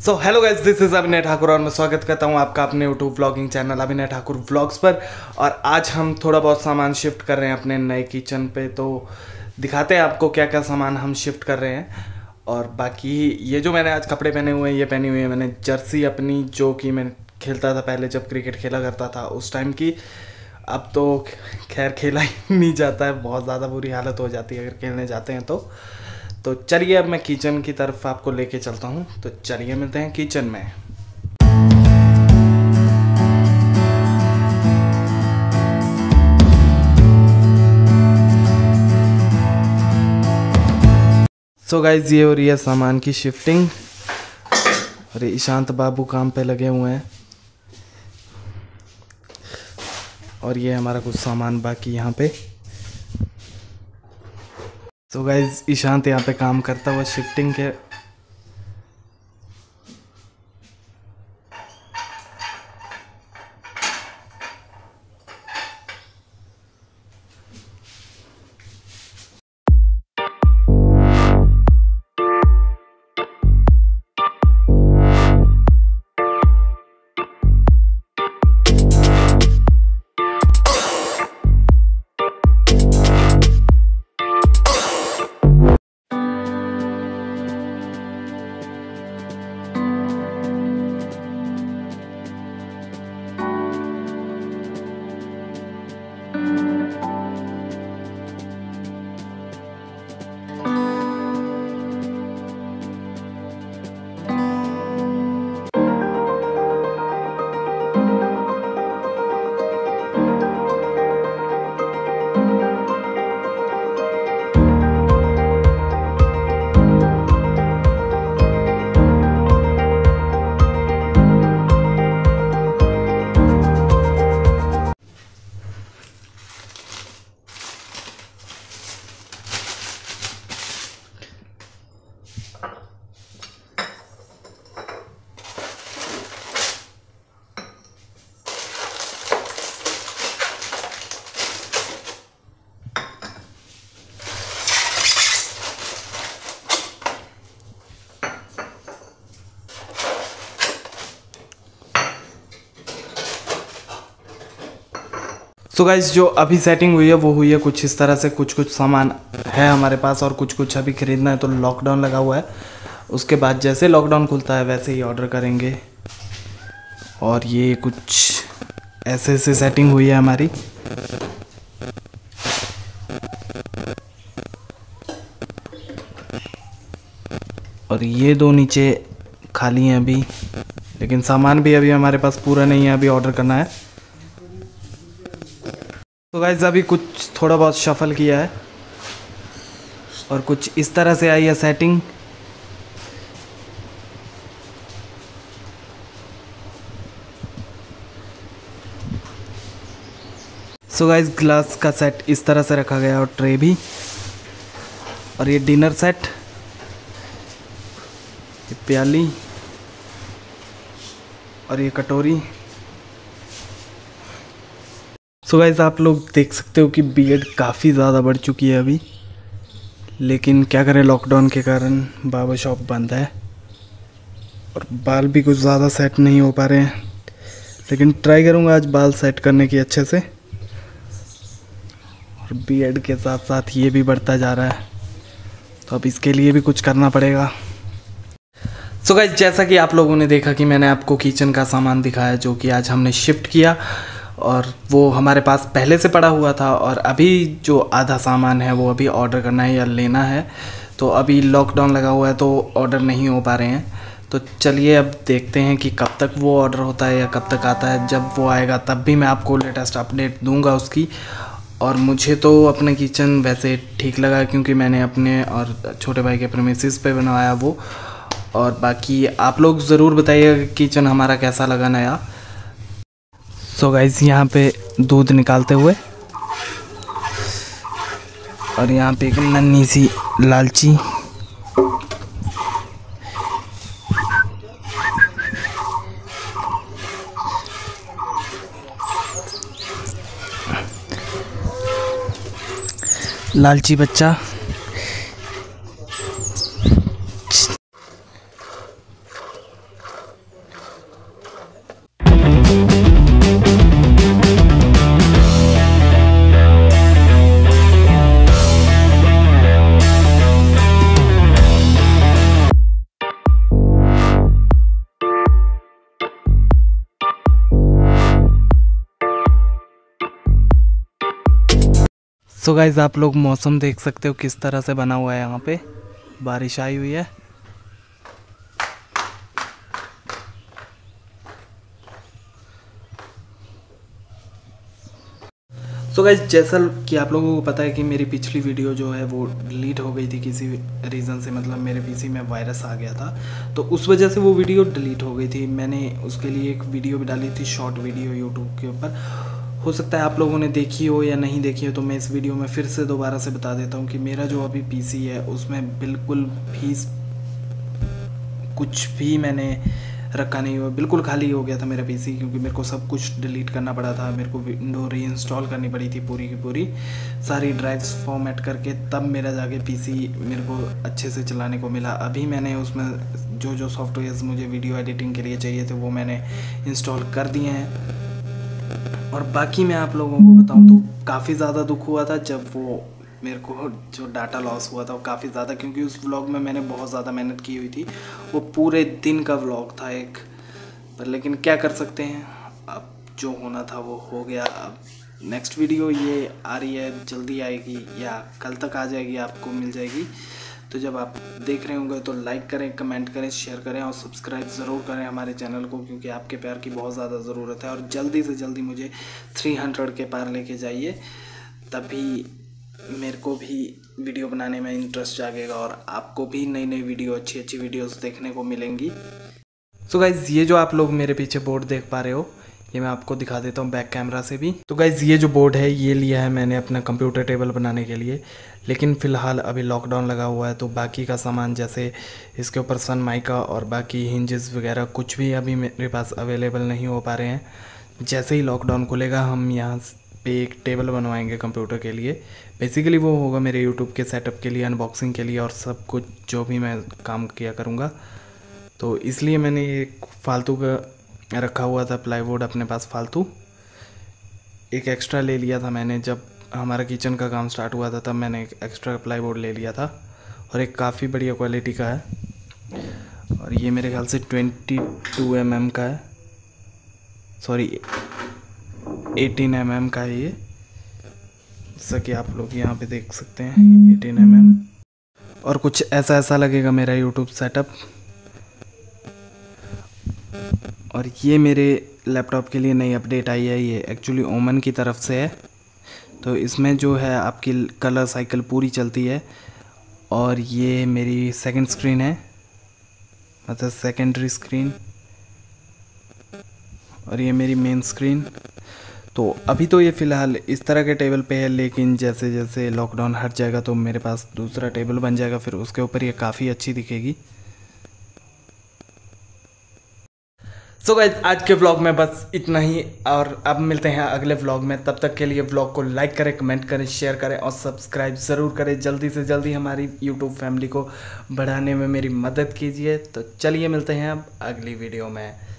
So hello guys, this is Abhinay Thakur और मैं स्वागत करता हूं आपका अपने यूट्यूब व्लॉगिंग चैनल अभिनय ठाकुर व्लॉग्स पर। और आज हम थोड़ा बहुत सामान शिफ्ट कर रहे हैं अपने नए किचन पे, तो दिखाते हैं आपको क्या क्या सामान हम शिफ्ट कर रहे हैं। और बाकी ये जो मैंने आज कपड़े पहने हुए हैं, ये पहनी हुई है मैंने जर्सी अपनी, जो कि मैं खेलता था पहले जब क्रिकेट खेला करता था उस टाइम की। अब तो खैर खेला ही नहीं जाता है, बहुत ज़्यादा बुरी हालत हो जाती है अगर खेलने जाते हैं तो चलिए अब मैं किचन की तरफ आपको लेके चलता हूँ। तो चलिए मिलते हैं किचन में। सो गाइज, ये हो रही है सामान की शिफ्टिंग और ईशांत बाबू काम पे लगे हुए हैं। और ये हमारा कुछ सामान बाकी यहाँ पे। तो गाइज, ईशांत यहाँ पे काम करता हुआ शिफ्टिंग के। सो गाइज, जो अभी सेटिंग हुई है वो हुई है कुछ इस तरह से। कुछ सामान है हमारे पास और कुछ अभी ख़रीदना है, तो लॉकडाउन लगा हुआ है। उसके बाद जैसे लॉकडाउन खुलता है वैसे ही ऑर्डर करेंगे। और ये कुछ ऐसे सेटिंग हुई है हमारी। और ये दो नीचे खाली हैं अभी, लेकिन सामान भी अभी हमारे पास पूरा नहीं है, अभी ऑर्डर करना है। तो गाइस, अभी कुछ थोड़ा बहुत शफल किया है और कुछ इस तरह से आई है सेटिंग। सो गाइस, ग्लास का सेट इस तरह से रखा गया और ट्रे भी। और ये डिनर सेट, ये प्याली और ये कटोरी। सो गाइस, आप लोग देख सकते हो कि बीएड काफ़ी ज़्यादा बढ़ चुकी है अभी, लेकिन क्या करें, लॉकडाउन के कारण बार्बर शॉप बंद है और बाल भी कुछ ज़्यादा सेट नहीं हो पा रहे हैं। लेकिन ट्राई करूँगा आज बाल सेट करने की अच्छे से। और बीएड के साथ साथ ये भी बढ़ता जा रहा है, तो अब इसके लिए भी कुछ करना पड़ेगा। सो गाइस, जैसा कि आप लोगों ने देखा कि मैंने आपको किचन का सामान दिखाया जो कि आज हमने शिफ्ट किया, और वो हमारे पास पहले से पड़ा हुआ था। और अभी जो आधा सामान है वो अभी ऑर्डर करना है या लेना है। तो अभी लॉकडाउन लगा हुआ है तो ऑर्डर नहीं हो पा रहे हैं। तो चलिए अब देखते हैं कि कब तक वो ऑर्डर होता है या कब तक आता है। जब वो आएगा तब भी मैं आपको लेटेस्ट अपडेट दूंगा उसकी। और मुझे तो अपना किचन वैसे ठीक लगा, क्योंकि मैंने अपने और छोटे भाई के प्रेमिसेस पे बनवाया वो। और बाकी आप लोग ज़रूर बताइए किचन हमारा कैसा लगा नया। सो गाइस, यहाँ पे दूध निकालते हुए और यहाँ पे एक नन्ही सी लालची, लालची बच्चा। सो गाइज आप लोग मौसम देख सकते हो किस तरह से बना हुआ है। यहाँ पे बारिश आई हुई है। सो गाइज जैसा कि आप लोगों को पता है कि मेरी पिछली वीडियो जो है वो डिलीट हो गई थी किसी रीज़न से, मतलब मेरे पीसी में वायरस आ गया था, तो उस वजह से वो वीडियो डिलीट हो गई थी। मैंने उसके लिए एक वीडियो भी डाली थी, शॉर्ट वीडियो यूट्यूब के ऊपर। हो सकता है आप लोगों ने देखी हो या नहीं देखी हो, तो मैं इस वीडियो में फिर से दोबारा से बता देता हूँ कि मेरा जो अभी पीसी है उसमें बिल्कुल भी कुछ भी मैंने रखा नहीं हुआ, बिल्कुल खाली हो गया था मेरा पीसी, क्योंकि मेरे को सब कुछ डिलीट करना पड़ा था। मेरे को विंडो री-इंस्टॉल करनी पड़ी थी पूरी की पूरी, सारी ड्राइव्स फॉर्मेट करके, तब मेरा जाके पीसी मेरे को अच्छे से चलाने को मिला। अभी मैंने उसमें जो जो सॉफ्टवेयर्स मुझे वीडियो एडिटिंग के लिए चाहिए थे वो मैंने इंस्टॉल कर दिए हैं। और बाकी मैं आप लोगों को बताऊँ तो काफ़ी ज़्यादा दुख हुआ था जब वो मेरे को जो डाटा लॉस हुआ था वो काफ़ी ज़्यादा, क्योंकि उस व्लॉग में मैंने बहुत ज़्यादा मेहनत की हुई थी। वो पूरे दिन का व्लॉग था एक, पर लेकिन क्या कर सकते हैं, अब जो होना था वो हो गया। अब नेक्स्ट वीडियो ये आ रही है, जल्दी आएगी या कल तक आ जाएगी, आपको मिल जाएगी। तो जब आप देख रहे होंगे तो लाइक करें, कमेंट करें, शेयर करें और सब्सक्राइब ज़रूर करें हमारे चैनल को, क्योंकि आपके प्यार की बहुत ज़्यादा ज़रूरत है। और जल्दी से जल्दी मुझे 300 के पार लेके जाइए, तभी मेरे को भी वीडियो बनाने में इंटरेस्ट जागेगा और आपको भी नई नई वीडियो, अच्छी अच्छी वीडियोस देखने को मिलेंगी। सो गाइज़ ये जो आप लोग मेरे पीछे बोर्ड देख पा रहे हो, ये मैं आपको दिखा देता हूँ बैक कैमरा से भी। तो गाइज़ ये जो बोर्ड है ये लिया है मैंने अपना कंप्यूटर टेबल बनाने के लिए, लेकिन फ़िलहाल अभी लॉकडाउन लगा हुआ है, तो बाकी का सामान जैसे इसके ऊपर सन माइका और बाकी हिंजेस वगैरह कुछ भी अभी मेरे पास अवेलेबल नहीं हो पा रहे हैं। जैसे ही लॉकडाउन खुलेगा हम यहाँ पे एक टेबल बनवाएंगे कंप्यूटर के लिए। बेसिकली वो होगा मेरे यूट्यूब के सेटअप के लिए, अनबॉक्सिंग के लिए और सब कुछ जो भी मैं काम किया करूँगा। तो इसलिए मैंने ये फालतू का रखा हुआ था प्लाईवुड अपने पास फालतू, एक एक्स्ट्रा ले लिया था मैंने जब हमारा किचन का काम स्टार्ट हुआ था, तब मैंने एक एक्स्ट्रा प्लाईवुड ले लिया था और एक काफ़ी बढ़िया क्वालिटी का है। और ये मेरे ख्याल से 22 mm का है, सॉरी 18 mm का है ये, जैसा कि आप लोग यहाँ पे देख सकते हैं 18 mm। और कुछ ऐसा लगेगा मेरा यूट्यूब सेटअप। और ये मेरे लैपटॉप के लिए नई अपडेट आई है, ये एक्चुअली ओमन की तरफ से है। तो इसमें जो है आपकी कलर साइकिल पूरी चलती है। और ये मेरी सेकंड स्क्रीन है, मतलब सेकेंडरी स्क्रीन, और ये मेरी मेन स्क्रीन। तो अभी तो ये फ़िलहाल इस तरह के टेबल पे है, लेकिन जैसे जैसे लॉकडाउन हट जाएगा तो मेरे पास दूसरा टेबल बन जाएगा, फिर उसके ऊपर ये काफ़ी अच्छी दिखेगी। सो गाइज आज के व्लॉग में बस इतना ही, और अब मिलते हैं अगले व्लॉग में। तब तक के लिए व्लॉग को लाइक करें, कमेंट करें, शेयर करें और सब्सक्राइब ज़रूर करें। जल्दी से जल्दी हमारी यूट्यूब फैमिली को बढ़ाने में मेरी मदद कीजिए। तो चलिए मिलते हैं अब अगली वीडियो में।